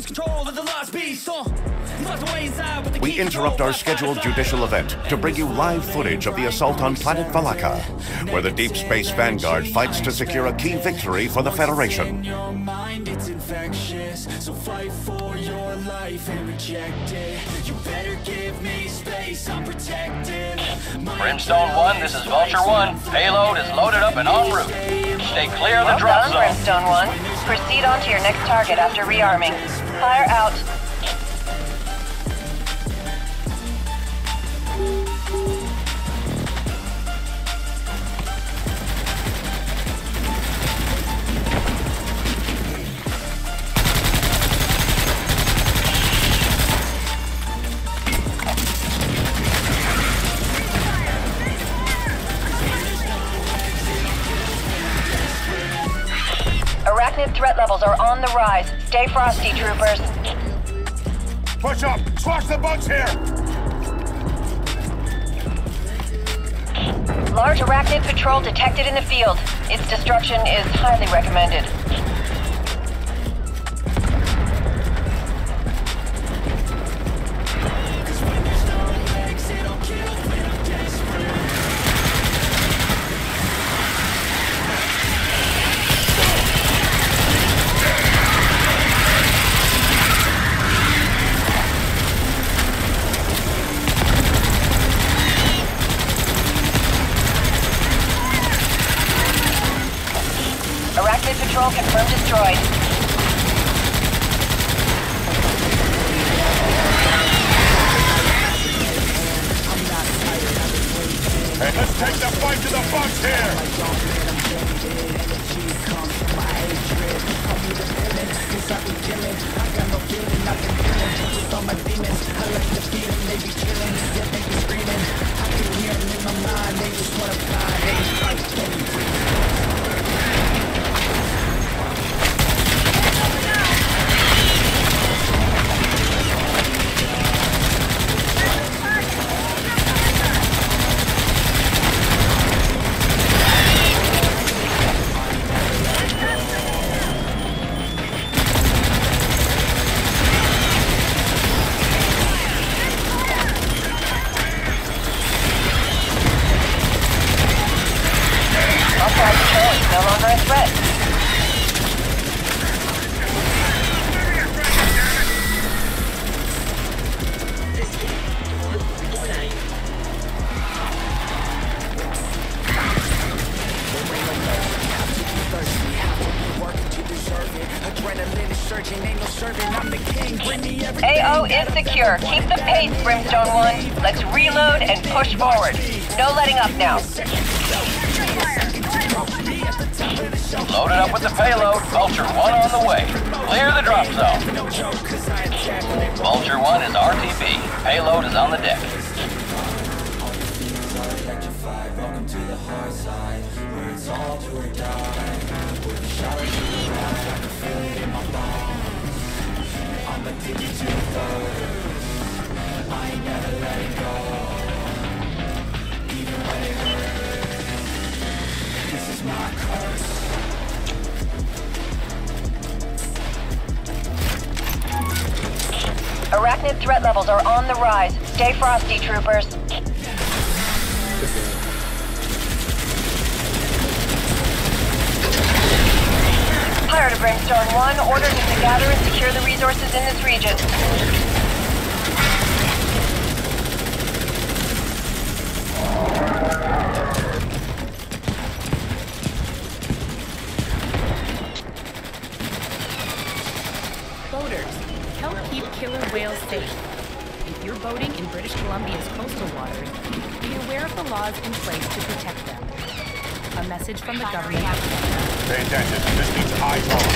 We interrupt our scheduled judicial event to bring you live footage of the assault on planet Valaka, where the Deep Space Vanguard fights to secure a key victory for the Federation. So fight for your life and reject it. You better give me space, I'm protected. Brimstone 1, this is Vulture 1. Payload is loaded up and en route. Stay clear of the drop zone. Brimstone 1. Proceed on to your next target after rearming. Fire out. Arachnid threat levels are on the rise. Stay frosty, troopers. Push up! Squash the bugs here! Large arachnid patrol detected in the field. Its destruction is highly recommended. Arachnid patrol confirmed destroyed. Hey, let's take the fight to the bugs here! No longer a threat. AO is secure. Keep the pace, Brimstone 1. Let's reload and push forward. No letting up now. Loaded up with the payload. Vulture 1 on the way. Clear the drop zone. Vulture 1 is RTB. Payload is on the deck. Welcome to the hard side, where it's all do or die. With a shot to the right, I can feel it in my bones. I'm addicted to the thirst. I ain't never letting go, even when it hurts. This is my curse. Arachnid threat levels are on the rise. Stay frosty, troopers. Fire to Brimstone 1. Orders is to gather and secure the resources in this region. Boaters, help keep killer whales safe. If you're boating in British Columbia's coastal waters, be aware of the laws in place to protect them. A message from the government. Pay attention. This needs eyes on.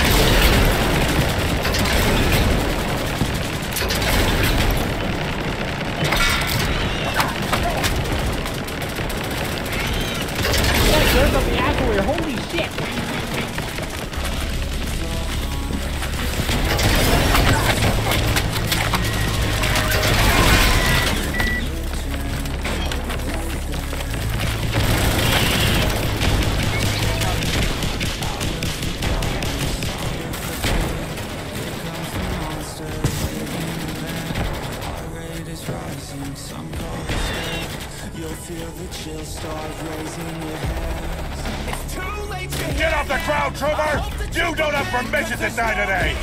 There's up the actual. Holy shit! Get off the ground, trooper! You don't have permission to die today!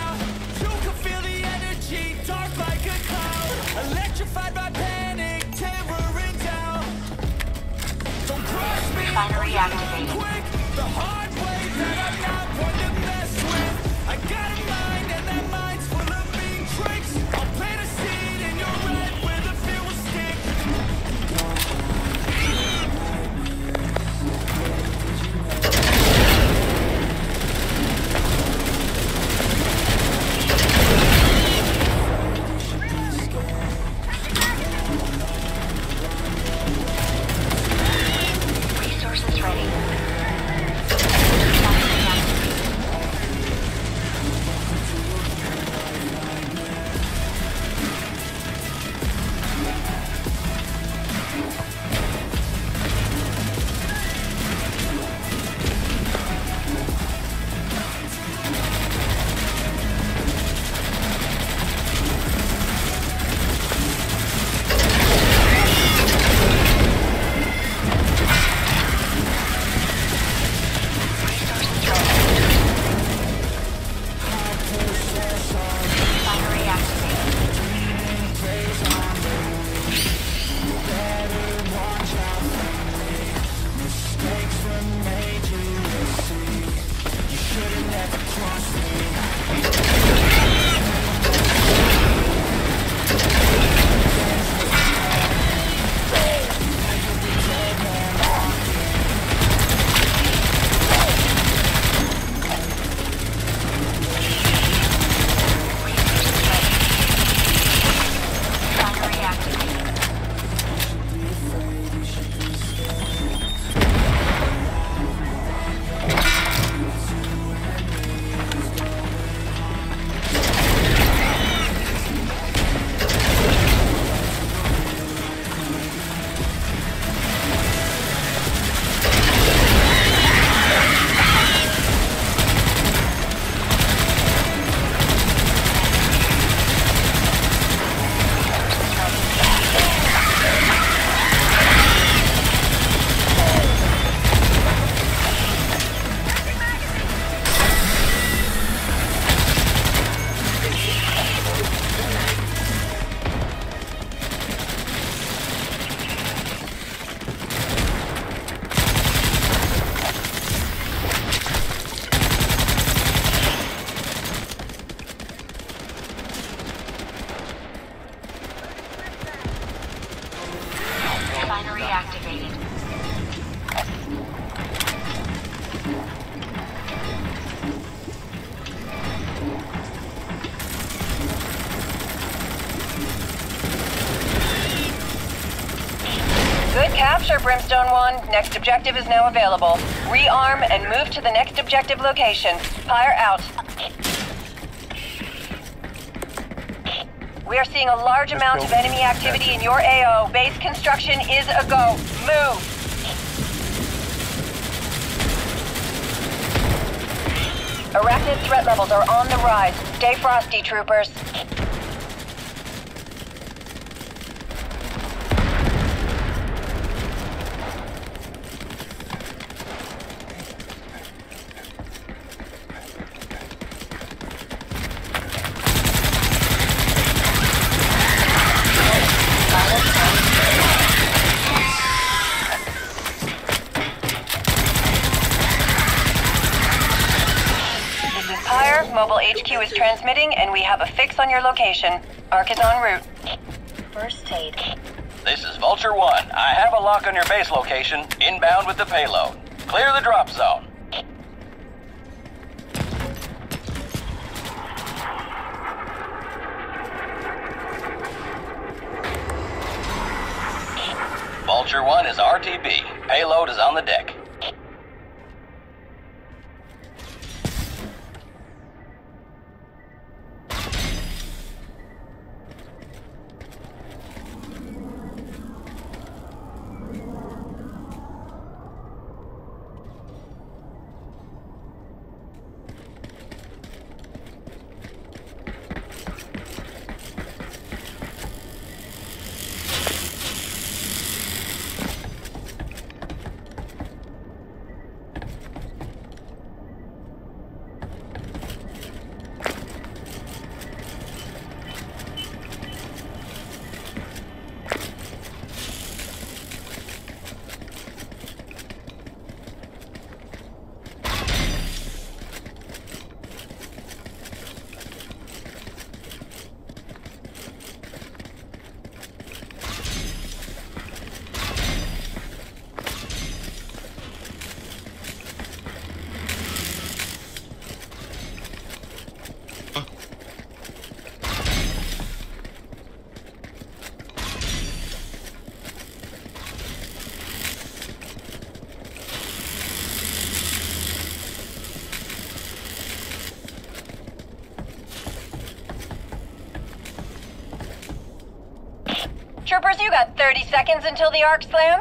Refinery activated. Resources ready. Refinery activated. Good capture, Brimstone 1. Next objective is now available. Rearm and move to the next objective location. Fire out. We are seeing a large amount of enemy activity in your AO. Base construction is a go. Move! Arachnid threat levels are on the rise. Stay frosty, troopers. Mobile HQ is transmitting, and we have a fix on your location. Arc is en route. First aid. This is Vulture 1. I have a lock on your base location, inbound with the payload. Clear the drop zone. Vulture 1 is RTB. Payload is on the deck. troopers, you got 30 seconds until the arc slams.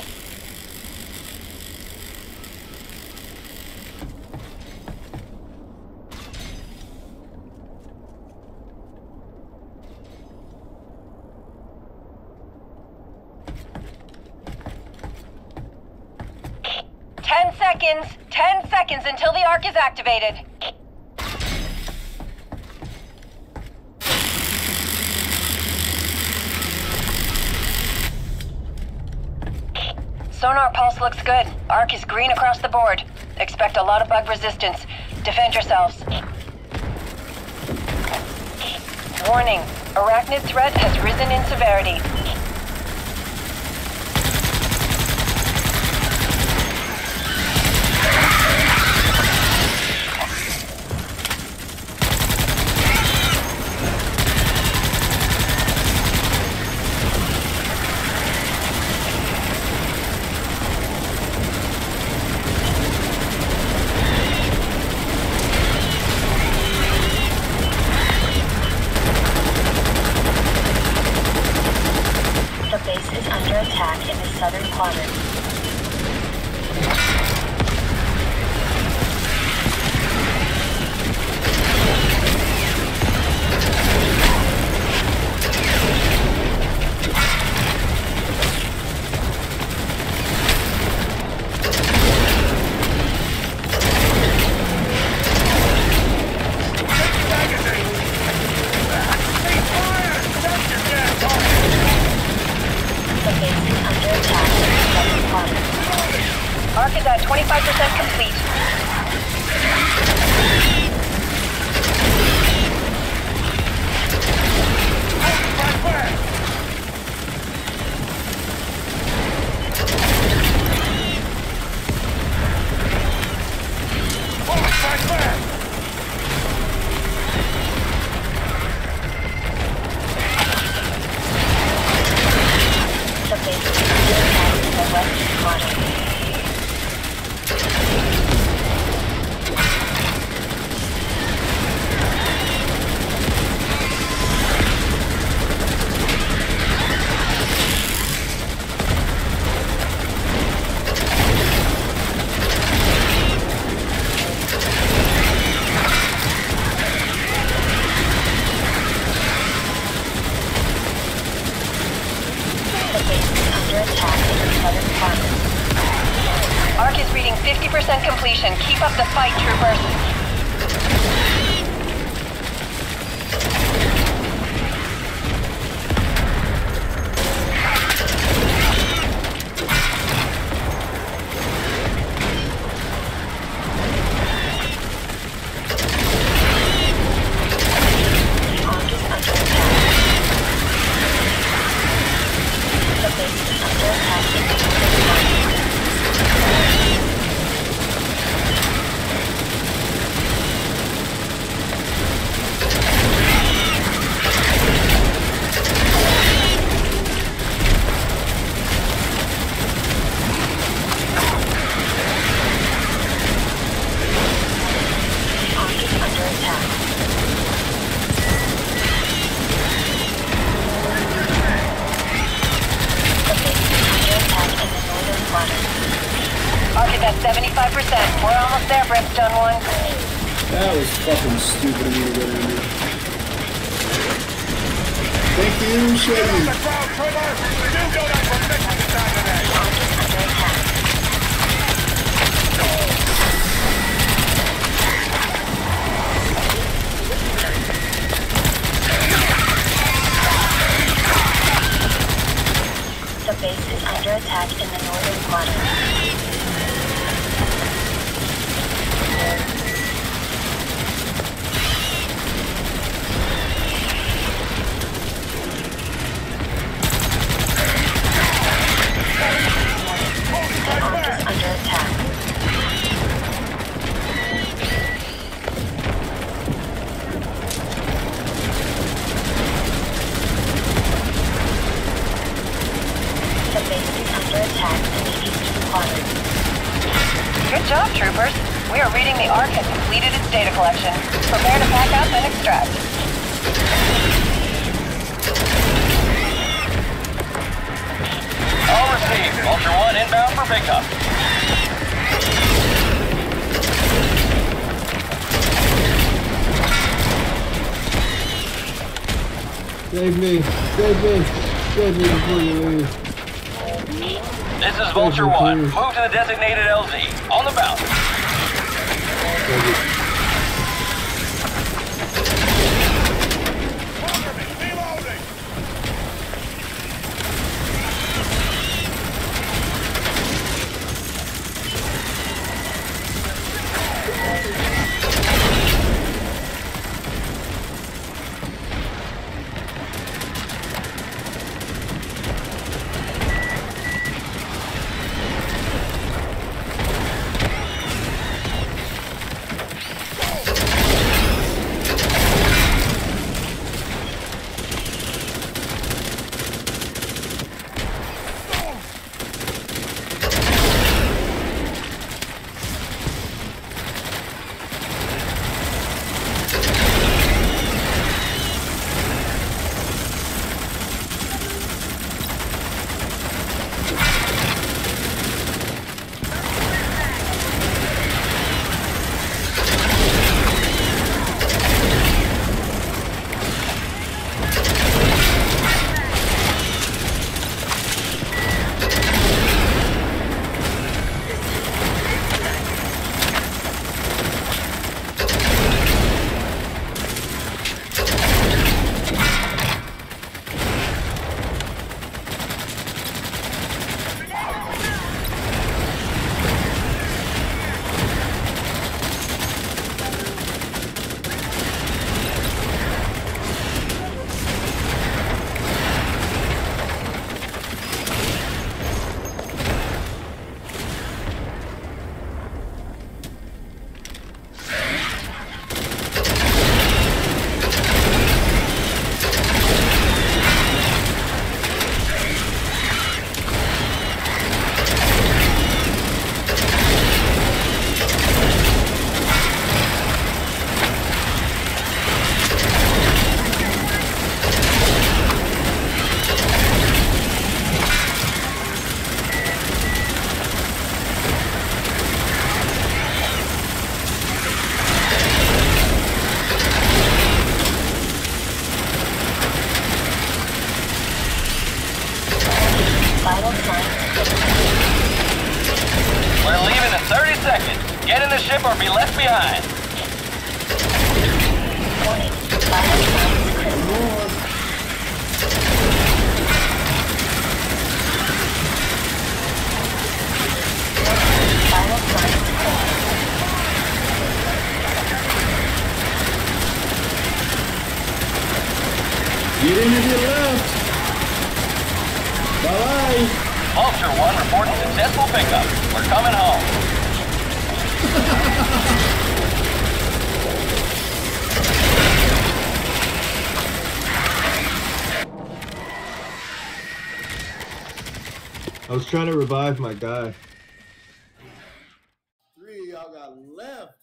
Ten seconds until the arc is activated. Sonar pulse looks good. Arc is green across the board. Expect a lot of bug resistance. Defend yourselves. Warning, arachnid threat has risen in severity. Southern quadrant. Arc is at 25% complete. The base is under attack in the western quadrant. Arc is reading 50% completion. Keep up the fight, troopers. Arc is at 75%. We're almost there, Brimstone 1. That was fucking stupid of me to get into. Thank you, Chevy. The crowd, Trevor! You don't have permission to die today! The base is under attack in the northern quadrant. Good job, troopers. We are reading the Arc has completed its data collection. Prepare to pack up and extract. Vulture 1 inbound for pickup. Save me! Save me! Save me before you leave. This is Vulture 1. Move to the designated LZ. On the bounce. We're leaving in 30 seconds. Get in the ship or be left behind. Warning. Vital signs critical. Vital signs critical. Get in if you left! Bye-bye! Vulture 1 reporting successful pickup. We're coming home. I was trying to revive my guy. 3 of y'all got left.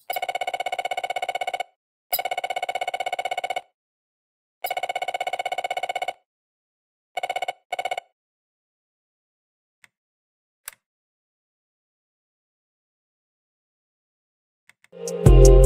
We'll be right back.